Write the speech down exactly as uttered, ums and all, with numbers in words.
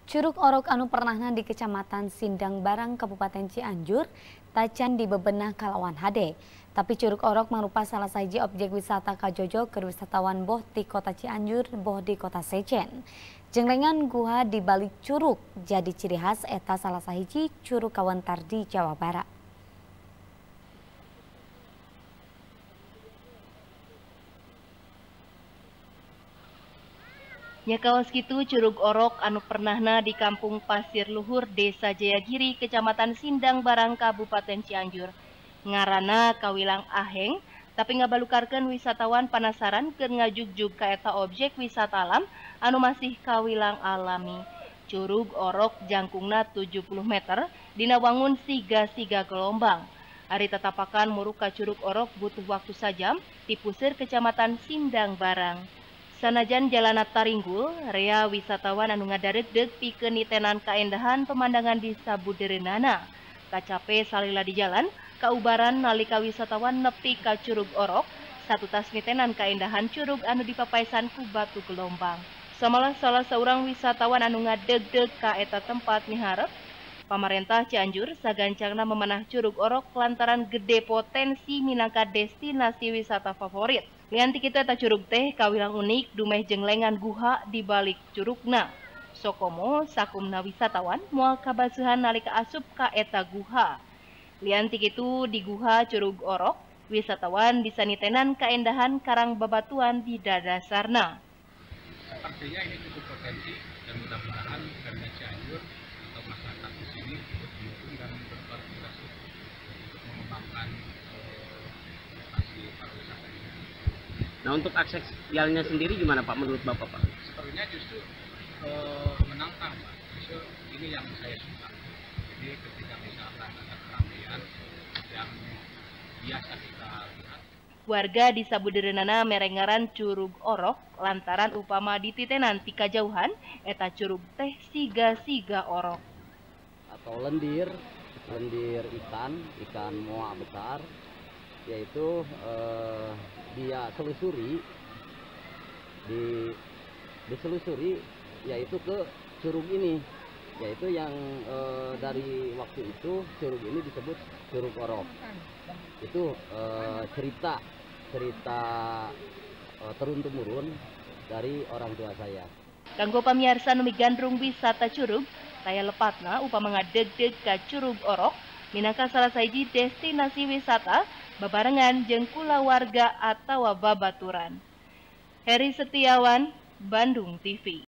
Curug Orok anu pernahna di Kecamatan Sindang Barang, Kabupaten Cianjur, tacan di bebenah kalawan hade. Tapi Curug Orok mangrupa salah sahiji objek wisata kajojo keur wisatawan boh di kota Cianjur, boh di kota Sejen. Jenglengan guha di balik curug jadi ciri khas eta salah sahiji curug kawentar di Jawa Barat. Nya kawas kitu Curug Orok anu pernahna di Kampung Pasir Luhur, Desa Jayagiri, Kecamatan Sindang Barang, Kabupaten Cianjur. Ngaranna Kawilang Aheng, tapi ngabalukarkeun wisatawan penasaran keur ngajugjug ka eta objek wisata alam anu masih kawilang alami. Curug Orok jangkungna tujuh puluh meter, dina wangun siga-siga gelombang. Ari tetapakan muruk ka Curug Orok butuh waktu sajam di puseur Kecamatan Sindang Barang. Sanajan jalana taringgul, rea wisatawan anu ngadareug-deug pikeun nitenan kaendahan pemandangan di sabudeureunana. Kacape salila di jalan, kaubaran nalika wisatawan nepi ka Curug Orok, satutas nitenan kaendahan curug anu dipapaesan ku batu gelombang. Samalah salah seorang wisatawan anu ngadeug-deug ka eta tempat miharep, pamarentah Cianjur sagancangna memanah Curug Orok lantaran gede potensi minangka destinasi wisata favorit. Lianti kita eta curug teh kawilang unik dumeh jenglengan guha di balik curugna. Sokomo sakumna wisatawan moal kabasuhan nalika asup ka eta guha. Lianti kitu di guha Curug Orok, wisatawan bisa nitenan kaendahan karang babatuan di dadasarna. Artinya ini cukup potensi dan mudah-mudahan Pemda Cianjur atau masyarakat di sini ikut mendukung dan berpartisipasi untuk mengembangkan lokasi pariwisata ini. Nah, untuk akses jalannya sendiri gimana Pak menurut Bapak Pak? Sepertinya justru e, menantang Pak. Justru ini yang saya suka. Jadi ketika misalkan ada keramaian yang biasa kita lihat. Warga di sabudeureunana merengaran Curug Orok lantaran upama dititenan ti kajauhan eta curug teh siga-siga orok. Atau lendir, lendir ikan, ikan moa besar, yaitu eh, dia selusuri, di diselusuri yaitu ke curug ini, yaitu yang eh, dari waktu itu curug ini disebut Curug Orok. Itu eh, cerita cerita eh, turun temurun dari orang tua saya. Kanggo pamiarsa nu migandrung wisata curug, saya lepatna upama ngadeug-deug ka Curug Orok minangka salah sahiji destinasi wisata babarengan jeung kulawarga atawa babaturan. Heri Setiawan, Bandung T V.